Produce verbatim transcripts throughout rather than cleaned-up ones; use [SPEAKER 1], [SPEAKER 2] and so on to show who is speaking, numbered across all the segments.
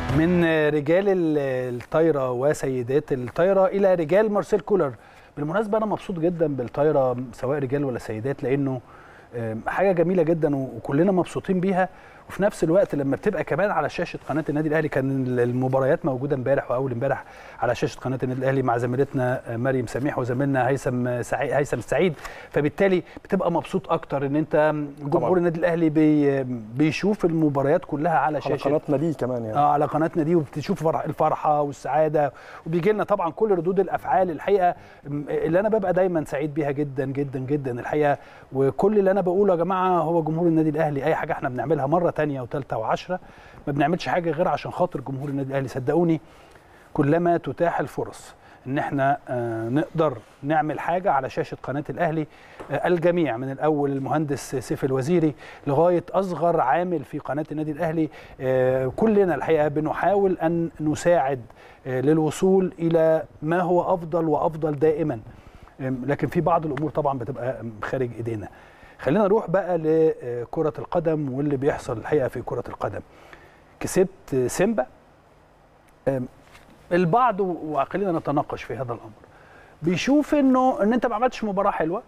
[SPEAKER 1] من رجال الطايره وسيدات الطايره الى رجال مارسيل كولر. بالمناسبه انا مبسوط جدا بالطايره سواء رجال ولا سيدات، لانه حاجه جميله جدا وكلنا مبسوطين بيها. وفي نفس الوقت لما بتبقى كمان على شاشه قناه النادي الاهلي، كان المباريات موجوده امبارح واول امبارح على شاشه قناه النادي الاهلي مع زميلتنا مريم سميح وزميلنا هيثم سعيد هيثم السعيد، فبالتالي بتبقى مبسوط اكتر ان انت جمهور النادي الاهلي بي بيشوف المباريات كلها على شاشه
[SPEAKER 2] على قناتنا دي كمان يعني
[SPEAKER 1] اه على قناتنا دي، وبتشوف الفرحه والسعاده، وبيجي لنا طبعا كل ردود الافعال الحقيقه اللي انا ببقى دايما سعيد بيها جدا جدا جدا الحقيقه. وكل اللي انا بقوله يا جماعه هو جمهور النادي الاهلي اي حاجه احنا بنعملها مره ثانيه وثالثه وعشرة ما بنعملش حاجه غير عشان خاطر جمهور النادي الاهلي. صدقوني كلما تتاح الفرص ان احنا آه نقدر نعمل حاجه على شاشه قناه الاهلي، آه الجميع من الاول المهندس سيف الوزيري لغايه اصغر عامل في قناه النادي الاهلي، آه كلنا الحقيقه بنحاول ان نساعد آه للوصول الى ما هو افضل وافضل دائما، آه لكن في بعض الامور طبعا بتبقى خارج ايدينا. خلينا نروح بقى لكره القدم واللي بيحصل الحقيقه في كره القدم. كسبت سيمبا، البعض وخلينا نتناقش في هذا الامر بيشوف انه ان انت ما عملتش مباراه حلوه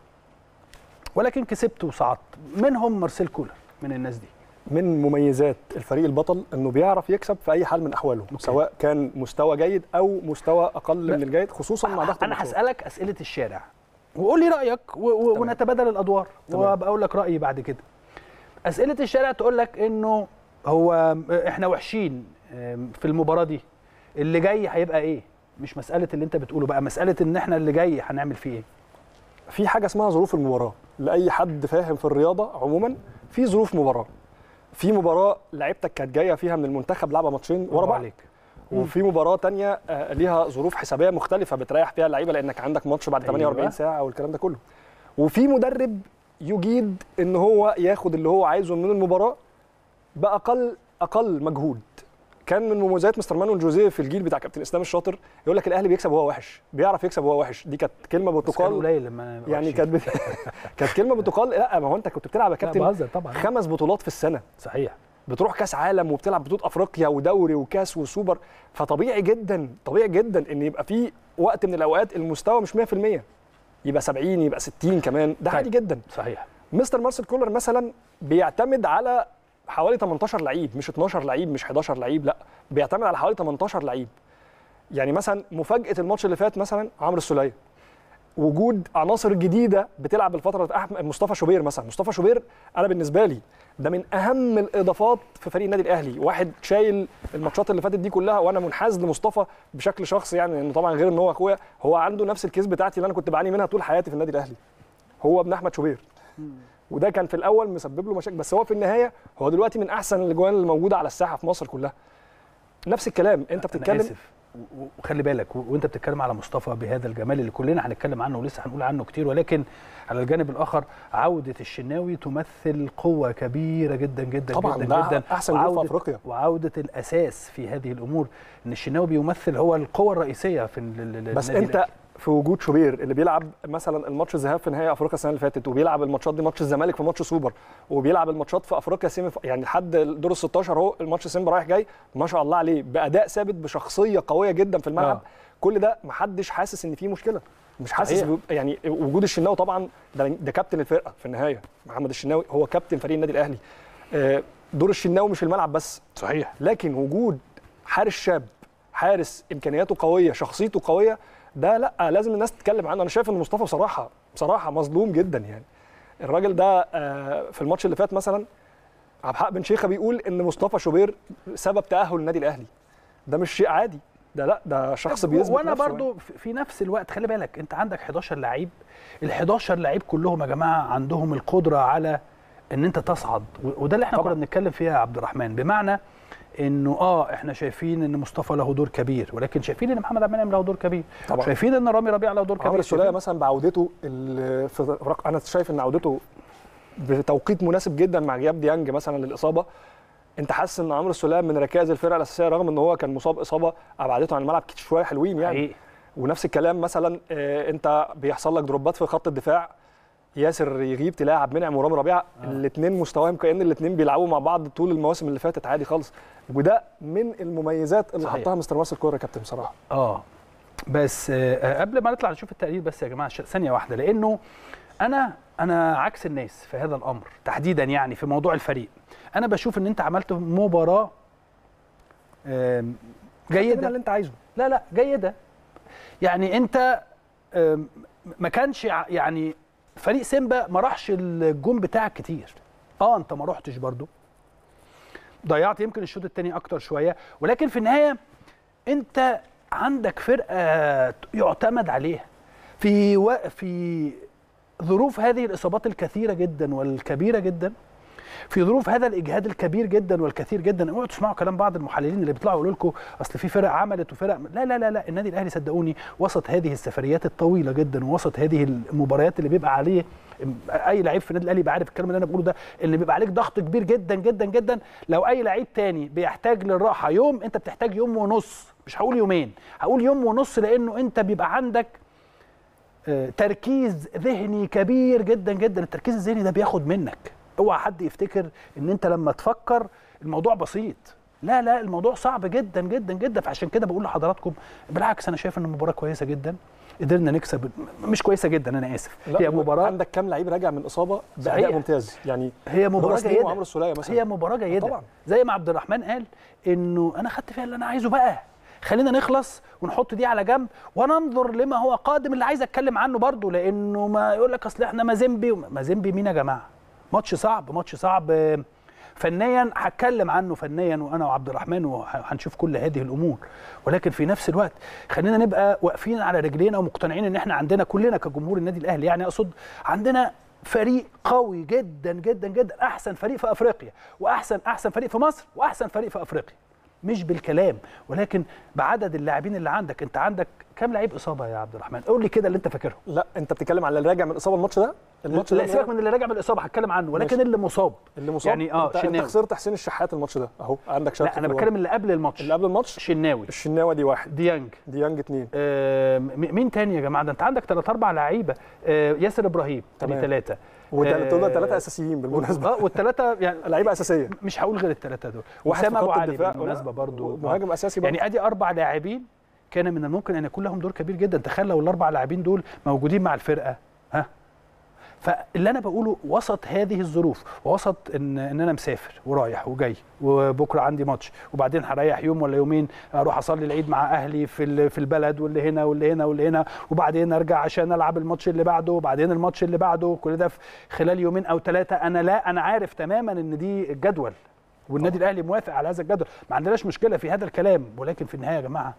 [SPEAKER 1] ولكن كسبت وصعدت. منهم مارسيل كولر من الناس دي.
[SPEAKER 2] من مميزات الفريق البطل انه بيعرف يكسب في اي حال من احواله، أوكي. سواء كان مستوى جيد او مستوى اقل لا. من الجيد، خصوصا مع ضغط
[SPEAKER 1] انا هسالك اسئله الشارع وقول لي رايك و... و... ونتبادل الادوار وابقى اقول لك رايي بعد كده. اسئله الشارع تقول لك انه هو احنا وحشين في المباراه دي، اللي جاي هيبقى ايه؟ مش مساله اللي انت بتقوله بقى، مساله ان احنا اللي جاي هنعمل فيه ايه.
[SPEAKER 2] في حاجه اسمها ظروف المباراه، لاي حد فاهم في الرياضه عموما في ظروف مباراه. في مباراه لعيبتك كانت جايه فيها من المنتخب لعبه ماتشين ورا بعض، وفي مباراه ثانيه ليها ظروف حسابيه مختلفه بتريح فيها اللعيبه لانك عندك ماتش بعد ثمانية وأربعين ساعه والكلام ده كله. وفي مدرب يجيد ان هو ياخد اللي هو عايزه من المباراه باقل اقل مجهود. كان من مميزات مستر مانويل جوزيه في الجيل بتاع كابتن اسلام الشاطر يقول لك الاهلي بيكسب وهو وحش، بيعرف يكسب وهو وحش. دي كانت كلمه بتقال
[SPEAKER 1] قليل لما
[SPEAKER 2] يعني كانت بت... كانت كلمه بتقال. لا ما هو انت كنت بتلعب يا كابتن خمس بطولات في السنه،
[SPEAKER 1] صحيح،
[SPEAKER 2] بتروح كاس عالم وبتلعب بطوله افريقيا ودوري وكاس وسوبر، فطبيعي جدا طبيعي جدا ان يبقى في وقت من الاوقات المستوى مش مية في المية، يبقى سبعين يبقى ستين كمان، ده عادي جدا.
[SPEAKER 1] صحيح.
[SPEAKER 2] مستر مارسيل كولر مثلا بيعتمد على حوالي تمنتاشر لعيب، مش اتناشر لعيب، مش حداشر لعيب، لا بيعتمد على حوالي تمنتاشر لعيب. يعني مثلا مفاجاه الماتش اللي فات مثلا عمرو السوليه، وجود عناصر جديده بتلعب الفتره اللي احمد مصطفى شوبير مثلا. مصطفى شوبير انا بالنسبه لي ده من اهم الاضافات في فريق النادي الاهلي، واحد شايل الماتشات اللي فاتت دي كلها، وانا منحاز لمصطفى بشكل شخصي يعني، لانه طبعا غير ان هو اخويا هو عنده نفس الكيس بتاعتي اللي انا كنت بعاني منها طول حياتي في النادي الاهلي. هو ابن احمد شوبير، وده كان في الاول مسبب له مشاكل، بس هو في النهايه هو دلوقتي من احسن الاجوان اللي موجوده على الساحه في مصر كلها. نفس الكلام انت بتتكلم.
[SPEAKER 1] أنا آسف. وخلي بالك وانت بتتكلم على مصطفى بهذا الجمال اللي كلنا هنتكلم عنه ولسه هنقول عنه كتير، ولكن على الجانب الاخر عوده الشناوي تمثل قوه كبيره جدا جدا
[SPEAKER 2] طبعا
[SPEAKER 1] جدا جدا،
[SPEAKER 2] احسن جول في افريقيا،
[SPEAKER 1] وعوده الاساس في هذه الامور ان الشناوي بيمثل هو القوه الرئيسيه في
[SPEAKER 2] بس انت الأهلي. في وجود شوبير اللي بيلعب مثلا الماتش الذهاب في نهائي افريقيا السنه اللي فاتت، وبيلعب الماتشات دي ماتش الزمالك في ماتش سوبر، وبيلعب الماتشات في افريقيا سيمي يعني لحد دور ال ستاشر اهو الماتش سيمبا رايح جاي، ما شاء الله عليه باداء ثابت بشخصيه قويه جدا في الملعب. آه. كل ده محدش حاسس ان فيه مشكله، مش حاسس يعني وجود الشناوي طبعا ده, ده كابتن الفرقه في النهايه. محمد الشناوي هو كابتن فريق النادي الاهلي. دور الشناوي مش الملعب بس،
[SPEAKER 1] صحيح،
[SPEAKER 2] لكن وجود حارس شاب، حارس امكانياته قويه، شخصيته قويه، ده لا لازم الناس تتكلم عنه. انا شايف ان مصطفى بصراحه بصراحه مظلوم جدا يعني. الراجل ده في الماتش اللي فات مثلا عبد الحق بن شيخه بيقول ان مصطفى شوبير سبب تاهل النادي الاهلي. ده مش شيء عادي، ده لا ده شخص بيثبت
[SPEAKER 1] وانا برضو يعني. في نفس الوقت خلي بالك انت عندك حداشر لعيب، ال حداشر لعيب كلهم يا جماعه عندهم القدره على ان انت تصعد، وده اللي احنا طبعا كنا بنتكلم فيها يا عبد الرحمن. بمعنى انه اه احنا شايفين ان مصطفى له دور كبير، ولكن شايفين ان محمد عبد المنعم له دور كبير طبعا. شايفين ان رامي ربيعه له دور كبير.
[SPEAKER 2] عمرو السوليه مثلا بعودته في انا شايف ان عودته بتوقيت مناسب جدا مع غياب ديانج مثلا للاصابه. انت حاسس ان عمرو السوليه من ركائز الفرقه الاساسيه رغم ان هو كان مصاب اصابه ابعدته عن الملعب شويه حلوين يعني. حقيقي. ونفس الكلام مثلا انت بيحصل لك دروبات في خط الدفاع، ياسر يغيب تلاقي عبد المنعم ورامي ربيعه آه. الاثنين مستواهم كأن الاثنين بيلعبوا مع بعض طول المواسم اللي فاتت عادي خالص، وده من المميزات اللي حطها مستر مارسيل كولر يا كابتن بصراحه.
[SPEAKER 1] اه بس آه قبل ما نطلع نشوف التقرير بس يا جماعه ثانيه واحده، لانه انا انا عكس الناس في هذا الامر تحديدا، يعني في موضوع الفريق. انا بشوف ان انت عملت مباراه جيده
[SPEAKER 2] اللي انت عايزه.
[SPEAKER 1] لا لا جيده، يعني انت ما كانش يعني فريق سيمبا ما راحش الجون بتاعك كتير. اه انت ما رحتش برضو، ضيعت يمكن الشوط الثاني اكتر شويه، ولكن في النهايه انت عندك فرقه يعتمد عليها في و... في ظروف هذه الاصابات الكثيره جدا والكبيره جدا، في ظروف هذا الاجهاد الكبير جدا والكثير جدا. اوعوا تسمعوا كلام بعض المحللين اللي بيطلعوا يقولوا لكم اصل في فرق عملت وفرق، لا لا لا لا النادي الاهلي صدقوني وسط هذه السفريات الطويله جدا ووسط هذه المباريات اللي بيبقى عليه اي لعيب في النادي الاهلي يبقى عارف الكلام اللي انا بقوله ده، اللي بيبقى عليك ضغط كبير جدا جدا جدا. لو اي لعيب تاني بيحتاج للراحه يوم، انت بتحتاج يوم ونص، مش هقول يومين، هقول يوم ونص، لانه انت بيبقى عندك تركيز ذهني كبير جدا جدا. التركيز الذهني ده بياخد منك، اوعى حد يفتكر ان انت لما تفكر الموضوع بسيط، لا لا الموضوع صعب جدا جدا جدا. فعشان كده بقول لحضراتكم بالعكس انا شايف ان المباراه كويسه جدا، قدرنا نكسب، مش كويسه جدا انا اسف،
[SPEAKER 2] هي مباراه عندك كام لعيب راجع من اصابه باداء ممتاز، يعني
[SPEAKER 1] هي مباراه جيده
[SPEAKER 2] وعمرو السوليه مثلا،
[SPEAKER 1] هي مباراه جيده
[SPEAKER 2] طبعا.
[SPEAKER 1] زي ما عبد الرحمن قال انه انا خدت فيها اللي انا عايزه، بقى خلينا نخلص ونحط دي على جنب وننظر لما هو قادم اللي عايز اتكلم عنه برضو، لانه ما يقول لك اصل احنا مازيمبي. مازيمبي مين يا جماعه؟ ماتش صعب، ماتش صعب فنيا، هتكلم عنه فنيا وانا وعبد الرحمن وهنشوف كل هذه الامور، ولكن في نفس الوقت خلينا نبقى واقفين على رجلينا ومقتنعين ان احنا عندنا كلنا كجمهور النادي الاهلي، يعني اقصد عندنا فريق قوي جدا جدا جدا، احسن فريق في افريقيا واحسن احسن فريق في مصر واحسن فريق في افريقيا، مش بالكلام ولكن بعدد اللاعبين اللي عندك. انت عندك كام لعيب اصابه يا عبد الرحمن؟ قول لي كده اللي انت فاكرهم.
[SPEAKER 2] لا انت بتتكلم على اللي راجع من الاصابه الماتش ده،
[SPEAKER 1] الماتش لا سيبك من اللي راجع من الاصابه هتكلم عنه، ولكن ماشي. اللي مصاب
[SPEAKER 2] اللي مصاب يعني اه انت, انت خسرت حسين الشحات الماتش ده اهو عندك شرط.
[SPEAKER 1] لا انا بتكلم اللي قبل الماتش،
[SPEAKER 2] اللي قبل الماتش
[SPEAKER 1] الشناوي
[SPEAKER 2] الشناوي دي واحد،
[SPEAKER 1] ديانج
[SPEAKER 2] ديانج اثنين،
[SPEAKER 1] آه مين تاني يا جماعه؟ ده انت عندك ثلاث اربع لعيبه، آه ياسر ابراهيم ثاني ثلاثه،
[SPEAKER 2] وده ثلاثه اساسيين بالمناسبه،
[SPEAKER 1] اه والثلاثه يعني
[SPEAKER 2] لعيبه اساسيه،
[SPEAKER 1] مش هقول غير الثلاثه دول، وسام ابو علي بالمناسبه برضو
[SPEAKER 2] مهاجم اساسي برضو.
[SPEAKER 1] يعني ادي اربع لاعبين كان من الممكن ان يكون لهم دور كبير جدا. تخيل لو الاربع لاعبين دول موجودين مع الفرقه، ها فاللي انا بقوله وسط هذه الظروف ووسط ان ان انا مسافر ورايح وجاي وبكره عندي ماتش وبعدين هريح يوم ولا يومين اروح اصلي العيد مع اهلي في في البلد واللي هنا واللي هنا واللي هنا وبعدين ارجع عشان العب الماتش اللي بعده وبعدين الماتش اللي بعده، كل ده في خلال يومين او ثلاثه. انا لا انا عارف تماما ان دي الجدول والنادي الاهلي موافق على هذا الجدول، ما عندناش مشكله في هذا الكلام، ولكن في النهايه يا جماعه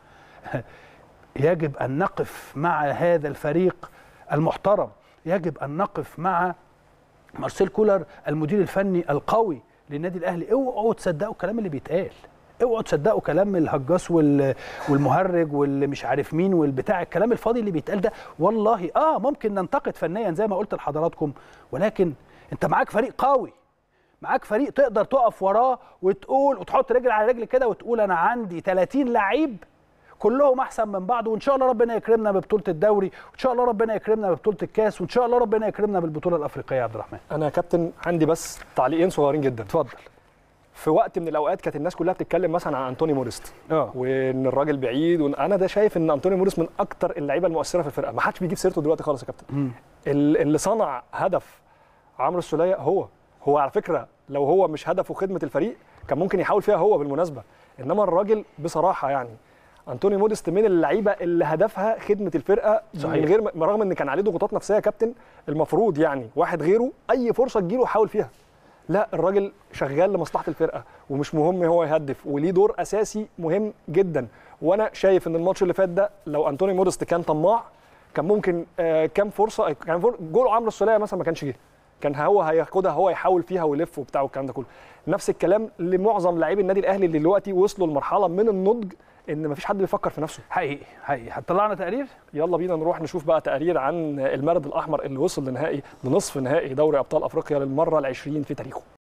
[SPEAKER 1] يجب ان نقف مع هذا الفريق المحترم، يجب ان نقف مع مارسيل كولر المدير الفني القوي للنادي الاهلي. اوعوا تصدقوا الكلام اللي بيتقال، اوعوا تصدقوا كلام الهجاص والمهرج واللي مش عارف مين والبتاع، الكلام الفاضي اللي بيتقال ده. والله اه ممكن ننتقد فنيا زي ما قلت لحضراتكم، ولكن انت معاك فريق قوي، معاك فريق تقدر تقف وراه وتقول وتحط رجل على رجل كده وتقول انا عندي ثلاثين لعيب كلهم احسن من بعض، وان شاء الله ربنا يكرمنا ببطوله الدوري، وان شاء الله ربنا يكرمنا ببطوله الكاس، وان شاء الله ربنا يكرمنا بالبطوله الافريقيه. يا عبد الرحمن
[SPEAKER 2] انا يا كابتن عندي بس تعليقين صغيرين جدا.
[SPEAKER 1] اتفضل.
[SPEAKER 2] في وقت من الاوقات كانت الناس كلها بتتكلم مثلا عن انطوني موديست
[SPEAKER 1] اه
[SPEAKER 2] وان الراجل بعيد، وانا ده شايف ان انطوني موديست من اكتر اللعيبه المؤثره في الفرقه، ما حدش بيجيب سيرته دلوقتي خالص يا كابتن. م. اللي صنع هدف عمرو السوليه هو هو على فكره لو هو مش هدفه خدمه الفريق كان ممكن يحاول فيها هو بالمناسبه، انما الراجل بصراحه يعني انطوني موديست من اللعيبه اللي هدفها خدمه الفرقه صحيح. من غير رغم ان كان عليه ضغوطات نفسيه يا كابتن، المفروض يعني واحد غيره اي فرصه تجيله يحاول فيها، لا الراجل شغال لمصلحه الفرقه ومش مهم هو يهدف، وليه دور اساسي مهم جدا. وانا شايف ان الماتش اللي فات ده لو انطوني موديست كان طماع كان ممكن آه كام فرصه، كان جول عمرو السوليه مثلا ما كانش جه، كان هو هياخدها هو يحاول فيها ويلف وبتاع والكلام ده كله. نفس الكلام لمعظم لاعبي النادي الاهلي اللي دلوقتي وصلوا لمرحله من النضج ان مفيش حد بيفكر في نفسه.
[SPEAKER 1] حقيقي حقيقي. هتطلعنا تقرير؟
[SPEAKER 2] يلا بينا نروح نشوف بقى تقرير عن المارد الاحمر اللي وصل لنهائي لنصف نهائي دوري ابطال افريقيا للمره العشرين في تاريخه.